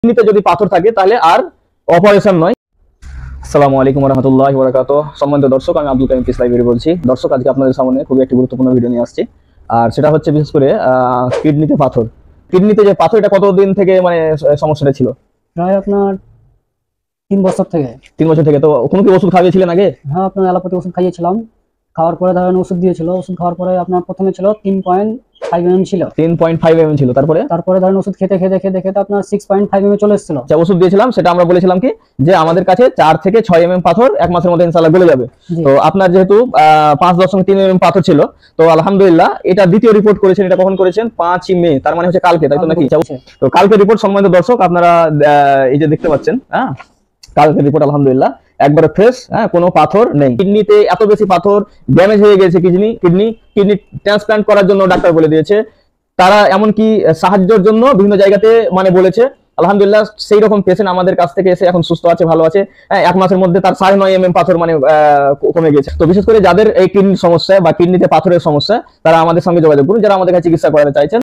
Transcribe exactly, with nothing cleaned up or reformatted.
কিডনিতে যদি পাথর থাকে তাহলে আর অপারেশন নয়। আসসালামু আলাইকুম ওয়া রাহমাতুল্লাহি ওয়া বারাকাতুহু। সম্মানিত দর্শক, আমি আব্দুল কাইম লাইব্রেরি বলছি। দর্শক, আজকে আপনাদের সামনে খুবই একটি গুরুত্বপূর্ণ ভিডিও নিয়ে আসছি। আর সেটা হচ্ছে বিশেষ করে কিডনিতে পাথর। কিডনিতে যে পাথর, এটা কতদিন থেকে মানে সমস্যাটা ছিল? প্রায় আপনার তিন বছর থেকে। তিন বছর থেকে। তো কোনো কি ওষুধ খাইয়েছিলেন আগে? হ্যাঁ, আপনার অ্যালোপ্যাথি ওষুধ খাইয়েছিলাম। খাওয়ার পরে ধরেন ওষুধ দিয়েছিল, ওষুধ খাওয়ার পরে আপনার প্রথমে ছিল তিন পয়েন্ট ফাইভ এম এম ছিল তিন পয়েন্ট ফাইভ এম এম ছিল। তারপরে তারপরে ধরেন ওষুধ খেতে খেতে খেতে খেতে আপনার six point five M A চলে এসেছিল। যে ওষুধ দিয়েছিলাম সেটা আমরা বলেছিলাম কি যে আমাদের কাছে চার থেকে ছয় এম এম পাথর এক মাসের মধ্যে ইনশাআল্লাহ গলে যাবে। তো আপনার যেহেতু পাঁচ দশমিক তিন এম এম পাথর ছিল, তো আলহামদুলিল্লাহ এটা দ্বিতীয় রিপোর্ট করেছেন। এটা কখন করেছেন? পাঁচই মে, তার মানে হচ্ছে কালকে, তাই তো নাকি? তো কালকে রিপোর্ট সম্মানিত দর্শক আপনারা এই যে দেখতে পাচ্ছেন, হ্যাঁ কালকে রিপোর্ট আলহামদুলিল্লাহ একবারে ফ্রেশ, হ্যাঁ কোনো পাথর নেই। কিডনিতে এত বেশি পাথর ড্যামেজ হয়ে গেছে, কিডনি কিডনি কিডনি ট্রান্সপ্লান্ট করার জন্য ডাক্তার বলে দিয়েছে। তারা এমনকি সাহায্যের জন্য বিভিন্ন জায়গাতে মানে বলেছে। আলহামদুলিল্লাহ সেই রকম পেশেন্ট আমাদের কাছ থেকে এসে এখন সুস্থ আছে, ভালো আছে। হ্যাঁ, এক মাসের মধ্যে তার সাড়ে নয় এম এম পাথর মানে কমে গেছে। তো বিশেষ করে যাদের এই কিডনির সমস্যা বা কিডনিতে পাথরের সমস্যা, তারা আমাদের সঙ্গে যোগাযোগ করুন, যারা আমাদের কাছে চিকিৎসা করাতে চাইছেন।